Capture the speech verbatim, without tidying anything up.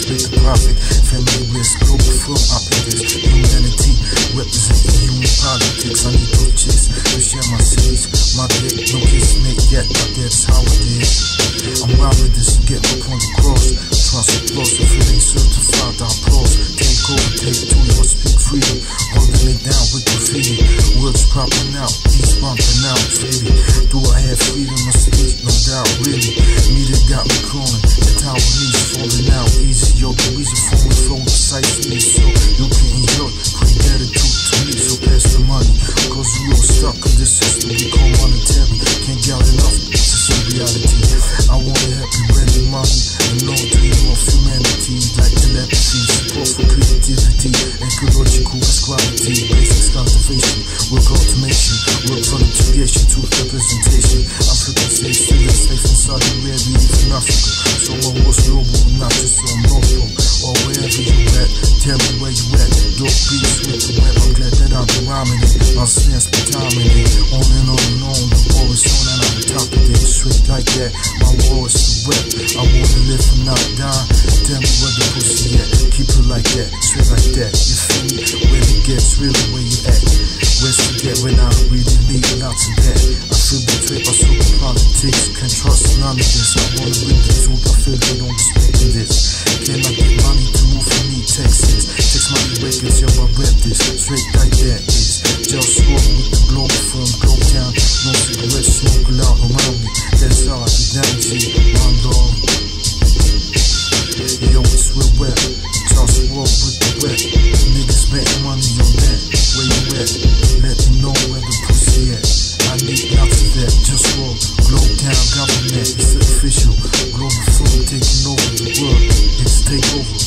with the profit. Family risk, global firm operators. Humanity, representing human politics. I need those chicks to share my cities. My dick, no kiss made yet, but that's how it is. I'm wild with this to get my point across. Trust applause, if it ain't certified, I applause. Take over, take two, you speak freely. Holding it down with graffiti. Words popping out, beats bumping out, fading. Do I have freedom of speech? No doubt, really. Media got me crawling, the tower needs falling out easy. Yo, the reason for me flow precisely so you can enjoy. Quick attitude to me, so pass the money. Cause we all stuck in this system we call monetary. Can't get enough, this is a reality. I wanna help you bring the money and know dream of humanity. Like telepathy, support for creativity, ecological equality, basics cultivation, work automation, work from integration to representation. Africa stays still and safe inside the rare relief in Africa. So my war's global, not just on North Pole or wherever you at. Tell me where you at. Dope beats with the web. I'm glad that I've been rhyming it. My snares be timing it. On and on and on. The war is on and I'm on top of it. Straight like that. My war is the web. I wanna live and not die. Tell me where the pussy at. Keep it like that. Straight like that. You feel me? Where it gets really where you at. Where's to get when I really need lots of that. I feel betrayed by super politics. Can't trust none of this. I wanna bring the truth. I feel they don't respect this. Can I get money to move for me? Texas. Text money records, yo, I rep this. Straight like that is just roll with the global firm. Go down. No cigarettes smoking out around me. That's how I get down, G. My dog. Yo, it's real wet. Toss the world with the wet. Niggas bet money on that. Where you at? Let me know where the pussy at. I need lots of that. Just roll. Globe Town government. It's official. Global firm taking over the world. It's takeover.